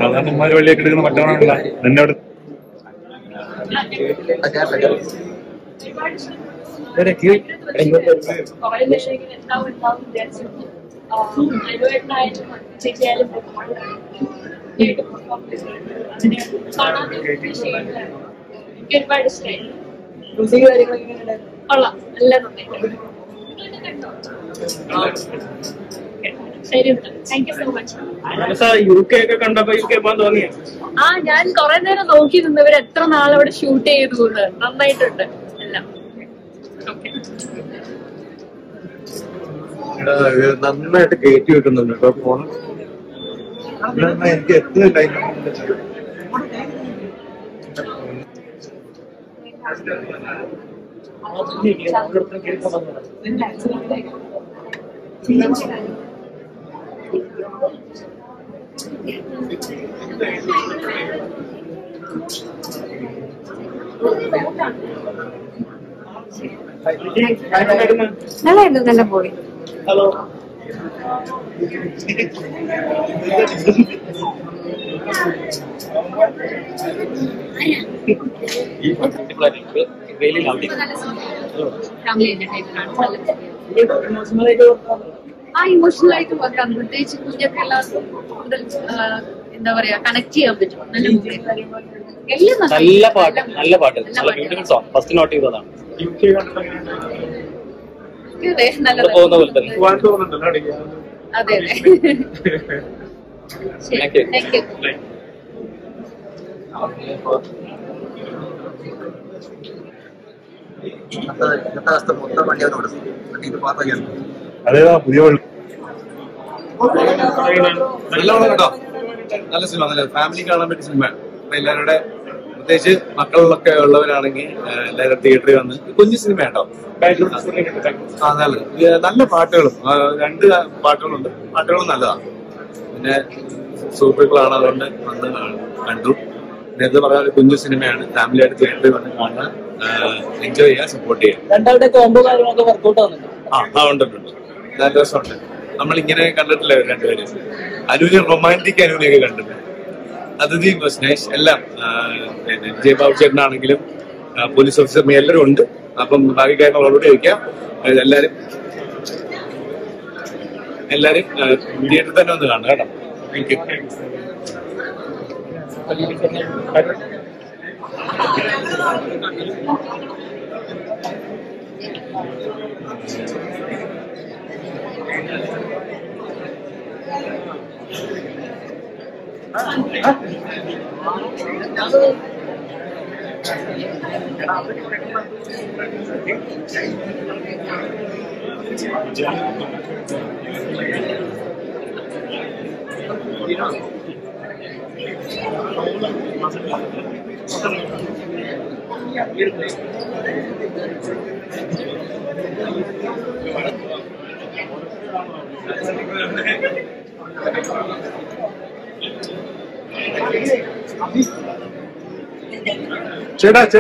അമ്മമാര് വഴിയൊക്കെ എടുക്കുന്ന മറ്റവനാണല്ല നിന്നോട് ഒരുപാട് ഇഷ്ടമായി. കൊള്ളാം, എല്ലാം നന്നായിട്ട്. ശരി, താങ്ക് യു സോ മച്ച്. ആ, ഞാൻ കുറെ നേരം നോക്കി നിന്നവർ എത്ര നാളവിടെ ഷൂട്ട് ചെയ്തു. നന്നായിട്ടുണ്ട് എല്ലാം. നന്നായിട്ട് കയറ്റി വെക്കുന്നുണ്ട് കേട്ടോ ഫോൺ. എനിക്ക് എത്ര ടൈം നല്ലായിരുന്നു, നല്ല പോയി. ഹലോ ആ, ഇമോഷണൽ ആയിട്ട് വെക്കാം. പ്രത്യേകിച്ച് കുഞ്ഞൊക്കെ എല്ലാവർക്കും കൂടുതൽ എന്താ പറയാ കണക്ട് ചെയ്യാൻ പറ്റും. നല്ല പാട്ട്, നല്ല പാട്ട്, നല്ല ബ്യൂട്ടിഫുൾ സോങ്. ഫസ്റ്റ് നോട്ട് ചെയ്തതാണ്. അതെ അതെ. Thank you. മൊത്തം വണ്ടിയാണ് അതേതാ പുതിയ നല്ലോണം കേട്ടോ. നല്ല സിനിമ, നല്ല ഫാമിലി കാണാൻ പറ്റിയ സിനിമ. എല്ലാവരുടെ പ്രത്യേകിച്ച് മക്കളിലൊക്കെ ഉള്ളവരാണെങ്കിൽ എല്ലാവരും തിയേറ്ററിൽ വന്ന് കുഞ്ഞു സിനിമ കേട്ടോ. നല്ല പാട്ടുകളും, 2 പാട്ടുകളുണ്ട്. പാട്ടുകളും നല്ലതാണ്. പിന്നെ സുഹൃത്തുക്കളാണ്, അതുകൊണ്ട് വന്ന് കണ്ടു. നേരത്തെ പറഞ്ഞ ഒരു കുഞ്ഞു സിനിമയാണ്. ഫാമിലി ആയിട്ട് തിയേറ്ററിൽ വന്ന് കാണാൻ, എൻജോയ് ചെയ്യാൻ, സപ്പോർട്ട് ചെയ്യാം. ഉണ്ട്. നല്ല രസമുണ്ട്. നമ്മളിങ്ങനെ കണ്ടിട്ടില്ല രണ്ടുപേരും. അനുവിനെ റൊമാൻറ്റിക് അനുവിനെയൊക്കെ കണ്ടിട്ടുണ്ട്. അതിഥി നൈസ്. എല്ലാം ജയബാബു ചേട്ടനാണെങ്കിലും പോലീസ് ഓഫീസർ എല്ലാവരും ഉണ്ട്. അപ്പം ബാക്കി കാര്യങ്ങൾ ഓൾറെഡി ചോദിക്കാം. എല്ലാരും തിയേറ്ററിൽ തന്നെ ഒന്ന് കാണണം കേട്ടോ. Thank you. ചേട്ടാ